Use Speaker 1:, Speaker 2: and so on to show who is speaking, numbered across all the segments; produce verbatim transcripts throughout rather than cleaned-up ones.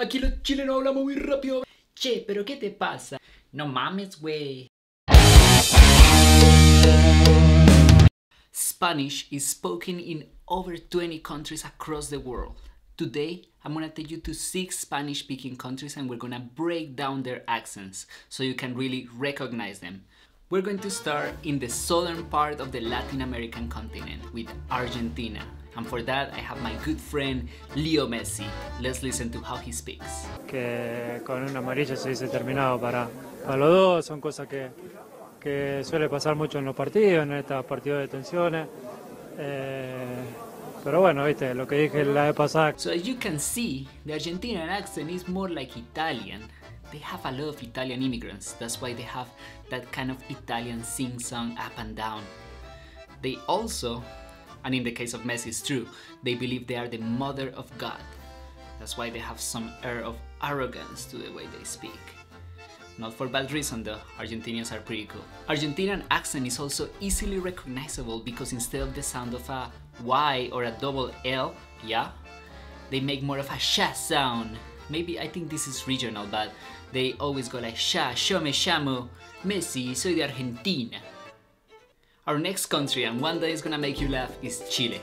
Speaker 1: Aquí los chilenos hablamos muy rápido. Che, pero ¿qué te pasa? No mames, güey. Spanish is spoken in over twenty countries across the world. Today, I'm gonna take you to six Spanish-speaking countries and we're gonna break down their accents so you can really recognize them. We're going to start in the southern part of the Latin American continent with Argentina. And for that, I have my good friend Leo Messi. Let's listen to how he speaks.
Speaker 2: Que con una amarilla se dice terminado para, para los dos, son cosas que, que suele pasar mucho en los partidos, en estos partidos de tensiones. Eh, pero bueno, viste, lo que dije la vez pasada.
Speaker 1: So as you can see, the Argentinian accent is more like Italian. They have a lot of Italian immigrants, that's why they have that kind of Italian sing-song up and down. They also, and in the case of Messi it's true, they believe they are the mother of God. That's why they have some air of arrogance to the way they speak. Not for bad reason though, Argentinians are pretty cool. Argentinian accent is also easily recognizable because instead of the sound of a Y or a double L, yeah, they make more of a sha sound. Maybe I think this is regional, but they always go like sha, yo me llamo Messi, soy de Argentina. Our next country, and one that is gonna make you laugh, is Chile.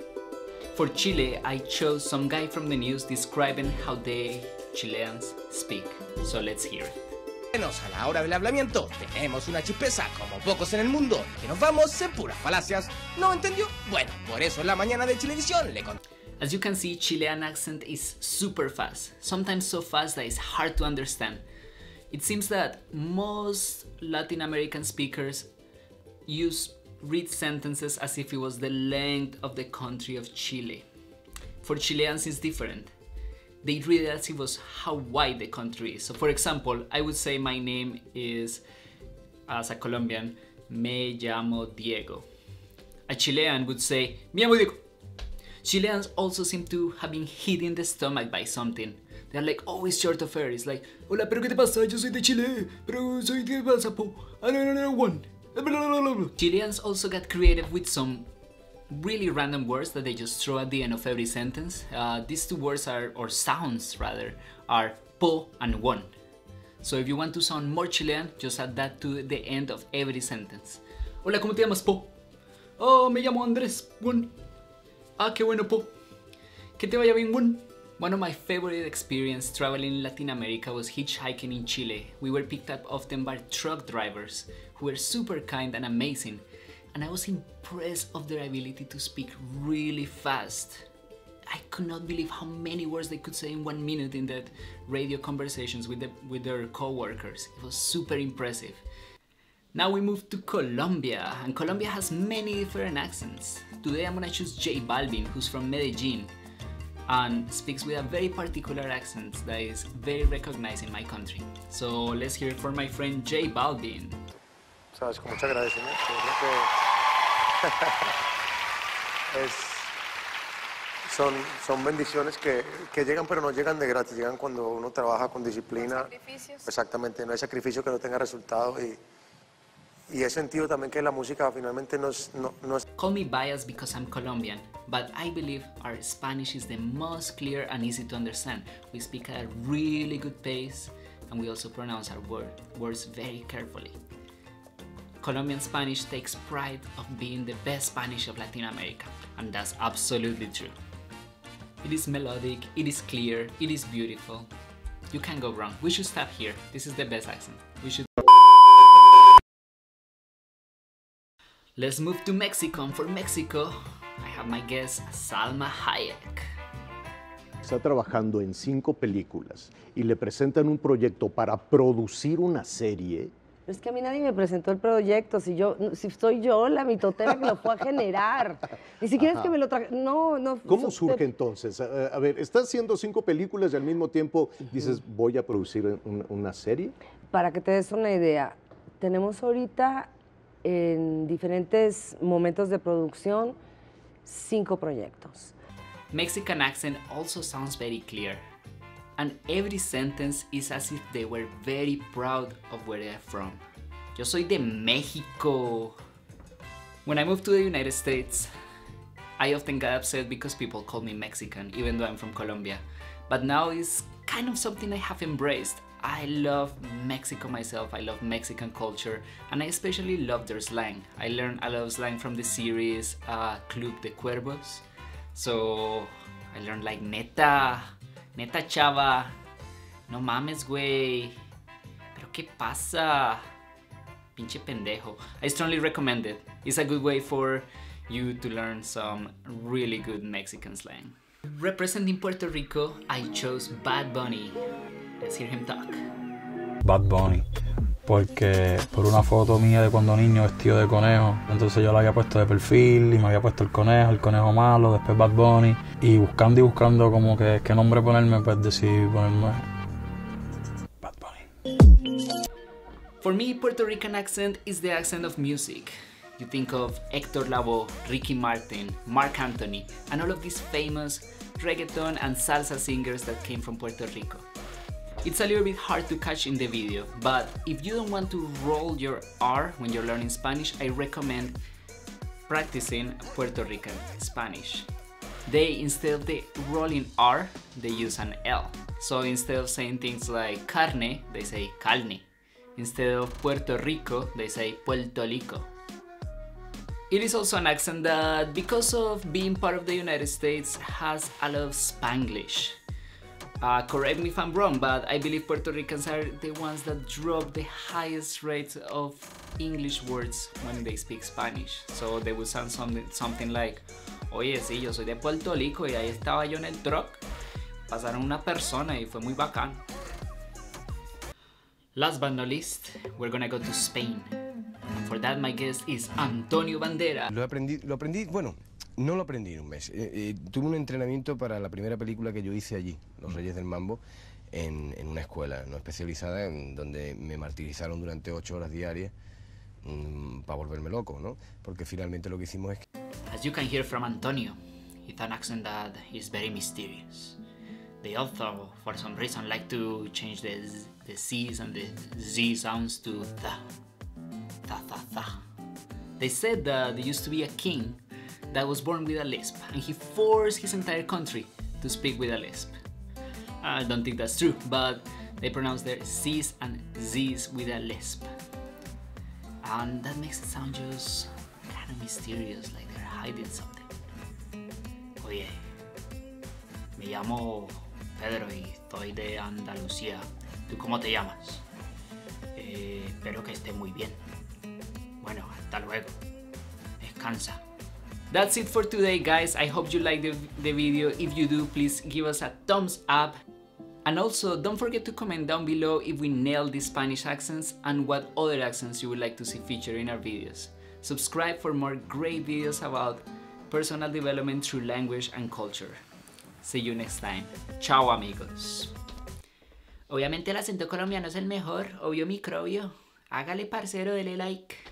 Speaker 1: For Chile, I chose some guy from the news describing how they Chileans speak. So let's hear it.
Speaker 3: A la hora del hablamiento tenemos una chispeza como pocos en el mundo, que nos vamos en puras falacias. ¿No entendió? Bueno, por eso en la mañana de Chilevisión le conté.
Speaker 1: As you can see, Chilean accent is super fast, sometimes so fast that it's hard to understand. It seems that most Latin American speakers use read sentences as if it was the length of the country of Chile. For Chileans it's different. They read it as if it was how wide the country is. So for example, I would say my name is, as a Colombian, me llamo Diego. A Chilean would say, me llamo Diego. Chileans also seem to have been hit in the stomach by something. They're like always short of air. It's like, hola, pero ¿qué te pasa? Yo soy de Chile, pero soy de Balsapo. I don't know one. Chileans also got creative with some really random words that they just throw at the end of every sentence. Uh, these two words are, or sounds rather, are po and one. So if you want to sound more Chilean, just add that to the end of every sentence. Hola, ¿cómo te llamas, po? Oh, me llamo Andrés, one. Ah, qué bueno, po. Que te vaya bien, one. One of my favorite experiences traveling in Latin America was hitchhiking in Chile. We were picked up often by truck drivers who were super kind and amazing, and I was impressed of their ability to speak really fast. I could not believe how many words they could say in one minute in that radio conversations with, the, with their co-workers. It was super impressive. Now we move to Colombia, and Colombia has many different accents. Today I'm gonna choose J Balvin, who's from Medellin, and speaks with a very particular accent that is very recognized in my country. So let's hear it for my friend J Balvin.
Speaker 4: Sabes, con mucho agradecimiento. es, son, son bendiciones que, que llegan, pero no llegan de gratis, llegan cuando uno trabaja con disciplina. Exactamente, no hay sacrificio que no tenga resultado. Y, y he sentido también que la música finalmente no es, no, no es...
Speaker 1: Call me biased because I'm Colombian, but I believe our Spanish is the most clear and easy to understand. We speak at a really good pace, and we also pronounce our word, words very carefully. Colombian Spanish takes pride of being the best Spanish of Latin America, and that's absolutely true. It is melodic, it is clear, it is beautiful. You can't go wrong. We should stop here. This is the best accent. We should... Let's move to Mexico, and for Mexico, I have my guest, Salma Hayek.
Speaker 5: Está trabajando en cinco películas y le presentan un proyecto para producir una serie.
Speaker 6: Es que a mí nadie me presentó el proyecto, si yo, si soy yo la mitotera que lo fue a generar. Ni siquiera Ajá. es que me lo traje, no, no.
Speaker 5: ¿Cómo surge entonces? A, a ver, estás haciendo cinco películas y al mismo tiempo dices, voy a producir un, una serie.
Speaker 6: Para que te des una idea, tenemos ahorita en diferentes momentos de producción cinco proyectos.
Speaker 1: Mexican accent also sounds very clear. And every sentence is as if they were very proud of where they're from. Yo soy de México. When I moved to the United States, I often got upset because people call me Mexican, even though I'm from Colombia. But now it's kind of something I have embraced. I love Mexico myself, I love Mexican culture, and I especially love their slang. I learned a lot of slang from the series uh, Club de Cuervos. So I learned like neta, neta chava, no mames güey, pero qué pasa, pinche pendejo. I strongly recommend it. It's a good way for you to learn some really good Mexican slang. Representing Puerto Rico, I chose Bad Bunny. Let's hear him talk.
Speaker 7: Bad Bunny, porque por una foto mía de cuando niño vestido de conejo, entonces yo la había puesto de perfil y me había puesto el conejo, el conejo malo, después Bad Bunny, y buscando y buscando como que qué nombre ponerme, pues decidí ponerme Bad Bunny.
Speaker 1: For me, Puerto Rican accent is the accent of music. You think of Héctor Lavoe, Ricky Martin, Marc Anthony, and all of these famous reggaeton and salsa singers that came from Puerto Rico. It's a little bit hard to catch in the video, but if you don't want to roll your R when you're learning Spanish, I recommend practicing Puerto Rican Spanish. They, instead of the rolling R, they use an L. So instead of saying things like carne, they say calne. Instead of Puerto Rico, they say Puerto Rico. It is also an accent that, because of being part of the United States, has a lot of Spanglish. Uh, correct me if I'm wrong, but I believe Puerto Ricans are the ones that drop the highest rate of English words when they speak Spanish. So they would sound something, something like, oye, sí, yo soy de Puerto Rico y ahí estaba yo en el truck, pasaron una persona y fue muy bacán. Last but not least, we're gonna go to Spain. For that, my guest is Antonio Banderas.
Speaker 3: Lo aprendí, lo aprendí, bueno, no lo aprendí en un mes. Eh, eh, tuve un entrenamiento para la primera película que yo hice allí, Los Reyes del Mambo, en, en una escuela no especializada, en donde me martirizaron durante ocho horas diarias mmm, para volverme loco, ¿no? Porque finalmente lo que hicimos es que...
Speaker 1: As you can hear from Antonio, it's an accent that is very mysterious. They also, for some reason, like to change the, the C's and the Z sounds to tha. Tha, tha, tha. They said that there used to be a king that was born with a lisp, and he forced his entire country to speak with a lisp. I don't think that's true, but they pronounce their C's and Z's with a lisp. And that makes it sound just kind of mysterious, like they're hiding something. Oye, me llamo Pedro y estoy de Andalucía. ¿Tú cómo te llamas? Eh, espero que esté muy bien. Bueno, hasta luego. Descansa. That's it for today, guys. I hope you liked the, the video. If you do, please give us a thumbs up. And also, don't forget to comment down below if we nailed the Spanish accents and what other accents you would like to see featured in our videos. Subscribe for more great videos about personal development through language and culture. See you next time. Chao, amigos. Obviamente el acento colombiano es el mejor, obvio microbio. Hágale, parcero, dele like.